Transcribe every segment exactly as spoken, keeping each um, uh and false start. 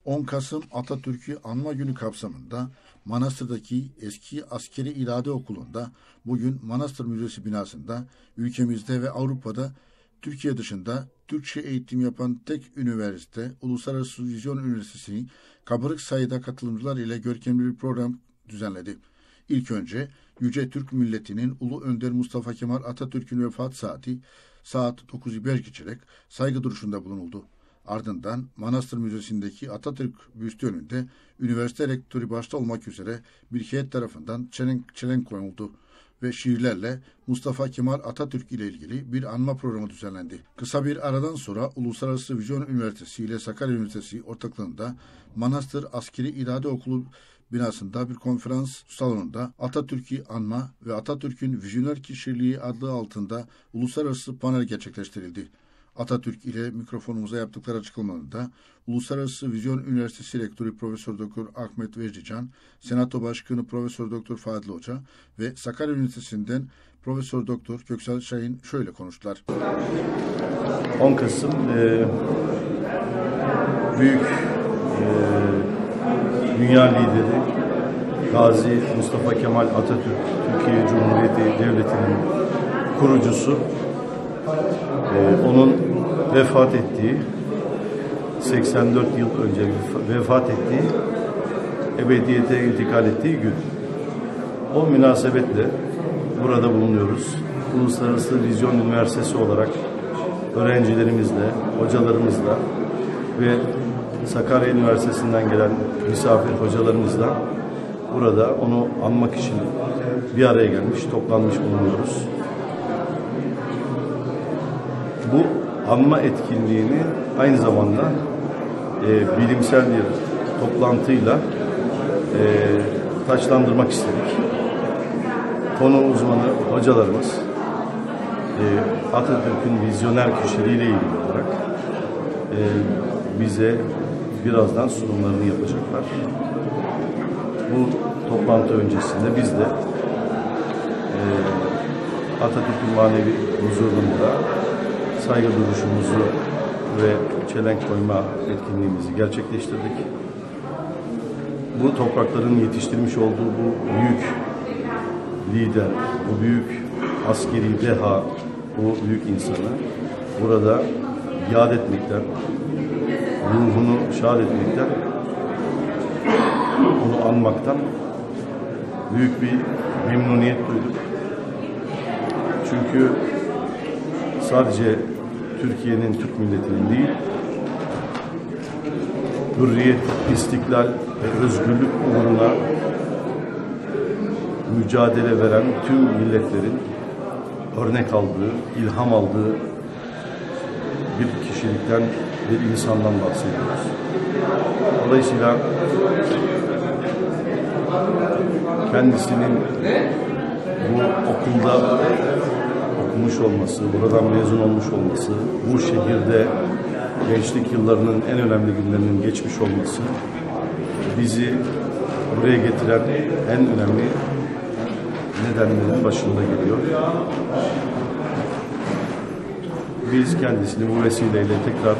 on Kasım Atatürk'ü Anma Günü kapsamında Manastır'daki eski askeri irade okulunda bugün Manastır Müzesi binasında ülkemizde ve Avrupa'da Türkiye dışında Türkçe eğitim yapan tek üniversite Uluslararası Vizyon Üniversitesi kabarık sayıda katılımcılar ile görkemli bir program düzenledi. İlk önce Yüce Türk Milleti'nin Ulu Önder Mustafa Kemal Atatürk'ün vefat saati saat dokuzu beş geçerek saygı duruşunda bulunuldu. Ardından Manastır Müzesi'ndeki Atatürk büstü önünde üniversite rektörü başta olmak üzere bir heyet tarafından çelenk, çelenk konuldu ve şiirlerle Mustafa Kemal Atatürk ile ilgili bir anma programı düzenlendi. Kısa bir aradan sonra Uluslararası Vizyon Üniversitesi ile Sakarya Üniversitesi ortaklığında Manastır Askeri İrade Okulu binasında bir konferans salonunda Atatürk'ü anma ve Atatürk'ün vizyoner kişiliği adlı altında uluslararası panel gerçekleştirildi. Atatürk ile mikrofonumuza yaptıkları açıklamalarında Uluslararası Vizyon Üniversitesi Rektörü Profesör Doktor Ahmet Vecdican, Senato Başkanı Profesör Doktor Fadıl Hoca ve Sakarya Üniversitesi'nden Profesör Doktor Köksal Şahin şöyle konuştular. on Kasım e, büyük e, dünya lideri Gazi Mustafa Kemal Atatürk, Türkiye Cumhuriyeti Devleti'nin kurucusu, e, onun vefat ettiği, seksen dört yıl önce vefat ettiği, ebediyete intikal ettiği gün. O münasebetle burada bulunuyoruz. Uluslararası Vizyon Üniversitesi olarak öğrencilerimizle, hocalarımızla ve Sakarya Üniversitesi'nden gelen misafir hocalarımızla burada onu anmak için bir araya gelmiş, toplanmış bulunuyoruz. Bu anma etkinliğini aynı zamanda e, bilimsel bir toplantıyla e, taçlandırmak istedik. Konu uzmanı hocalarımız e, Atatürk'ün vizyoner kişiliğiyle ilgili olarak e, bize birazdan sunumlarını yapacaklar. Bu toplantı öncesinde biz de e, Atatürk'ün manevi huzurunda saygı duruşumuzu ve çelenk koyma etkinliğimizi gerçekleştirdik. Bu toprakların yetiştirmiş olduğu bu büyük lider, bu büyük askeri deha, bu büyük insanı burada yad etmekten, ruhunu şad etmekten, onu anmaktan büyük bir memnuniyet duyduk. Çünkü sadece Türkiye'nin, Türk milletinin değil, hürriyet, istiklal ve özgürlük uğruna mücadele veren tüm milletlerin örnek aldığı, ilham aldığı bir kişilikten, bir insandan bahsediyoruz. Dolayısıyla kendisinin bu okulda okumuş olması, buradan mezun olmuş olması, bu şehirde gençlik yıllarının en önemli günlerinin geçmiş olması bizi buraya getiren en önemli nedenlerin başında geliyor. Biz kendisini bu vesileyle tekrar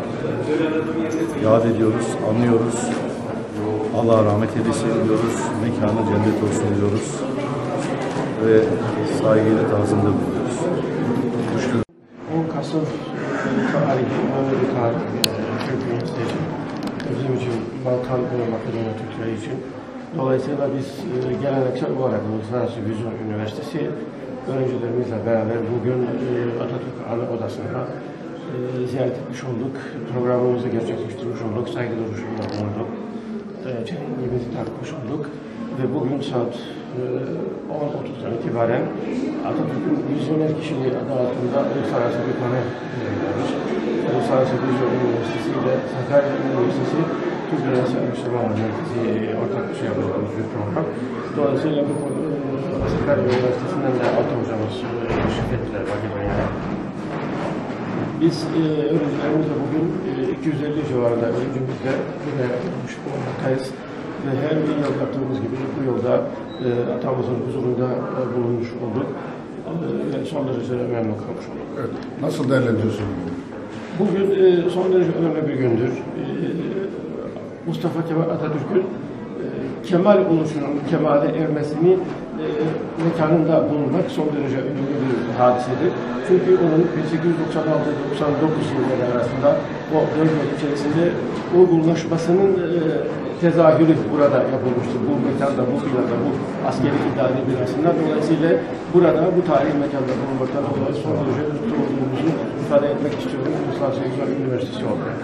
yad ediyoruz, anlıyoruz. Allah rahmet eylesin diyoruz, mekanı cennet olsun diyoruz ve saygıyla tazimde bulunuyoruz. on Kasım tarihi, önemli bir tarih Türkiye'miz için, bizim için, Balkan ve Makedonya Türkleri için. Dolayısıyla biz geleneksel olarak Uluslararası Vizyon Üniversitesi öğrencilerimizle beraber bugün Atatürk Anı Odası'nda ziyaret etmiş olduk. Programımızı gerçekleştirmiş olduk, saygı duruşunda bulunduk. Çelenkimizi takmış olduk ve bugün saat on otuzdan itibaren Atatürk'ün vizyoner kişiliği adı altında uluslararası bir panel veriyoruz. Uluslararası Vizyon Üniversitesi ile Sakarya Üniversitesi Türk Lirası Araştırmalar Merkezi ortak bir şey yapıyoruz bir program. Dolayısıyla bu Sakarya Üniversitesi'nden de altı hocamız teşrif ettiler Makedonya'ya. Biz e, öğrencilerimizle bugün e, iki yüz elli civarında öğrencimizle buraya yapmış bulunmaktayız. Ve her bir yıl yaptığımız gibi bu yolda e, atamızın huzurunda e, bulunmuş olduk. E, ve son derece memnun kalmış olduk. Evet. Nasıl değerlendiriyorsunuz? Bugün e, son derece önemli bir gündür. E, Mustafa Kemal Atatürk'ün e, kemal oluşunun kemale ermesini e, mekanında bulunmak son derece önemli bir hadisedir. Çünkü onun bin sekiz yüz doksan altı doksan dokuz yılları arasında o bölge içerisinde uygulaşmasının e, tezahürü burada yapılmıştır. Bu mekanda, bu binada, bu askeri idari binasında. Dolayısıyla burada, bu tarihi mekanda bulunmaktan dolayı son derece mutlu olduğumuzu ifade etmek istiyorum. Uluslararası Eğitim Üniversitesi olarak.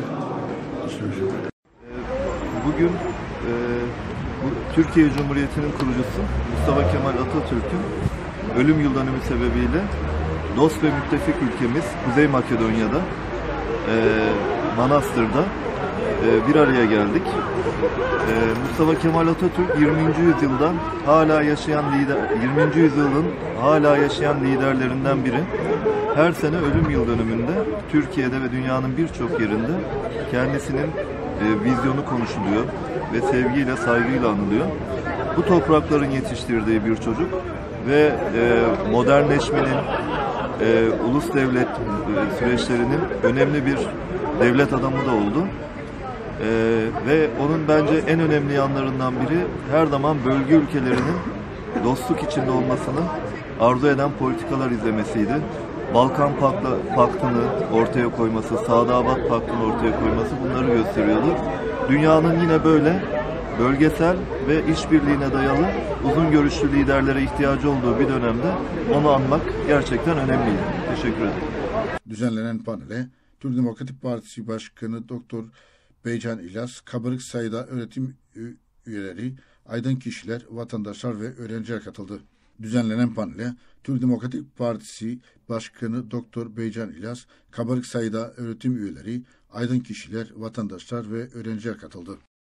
Bugün e, bu, Türkiye Cumhuriyeti'nin kurucusu Mustafa Kemal Atatürk'ün ölüm yıl dönümü sebebiyle dost ve müttefik ülkemiz Kuzey Makedonya'da, e, Manastır'da e, bir araya geldik. E, Mustafa Kemal Atatürk yirminci yüzyıldan hala yaşayan lider, yirminci yüzyılın hala yaşayan liderlerinden biri. Her sene ölüm yıl dönümünde Türkiye'de ve dünyanın birçok yerinde kendisinin e, vizyonu konuşuluyor ve sevgiyle, saygıyla anılıyor. Bu toprakların yetiştirdiği bir çocuk ve e, modernleşmenin, e, ulus devlet e, süreçlerinin önemli bir devlet adamı da oldu. E, ve onun bence en önemli yanlarından biri her zaman bölge ülkelerinin dostluk içinde olmasını arzu eden politikalar izlemesiydi. Balkan Paktı'nı ortaya koyması, Sadabat Paktı'nı ortaya koyması bunları gösteriyordu. Dünyanın yine böyle bölgesel ve işbirliğine dayalı uzun görüşlü liderlere ihtiyacı olduğu bir dönemde onu anmak gerçekten önemliydi. Teşekkür ederim. Düzenlenen panele Türk Demokratik Partisi Başkanı Doktor Beycan İlyas, Kabarık sayıda öğretim üyeleri, aydın kişiler, vatandaşlar ve öğrenciler katıldı. Düzenlenen panele Türk Demokratik Partisi Başkanı Doktor Beycan İlyas, kabarık sayıda öğretim üyeleri, aydın kişiler, vatandaşlar ve öğrenciler katıldı.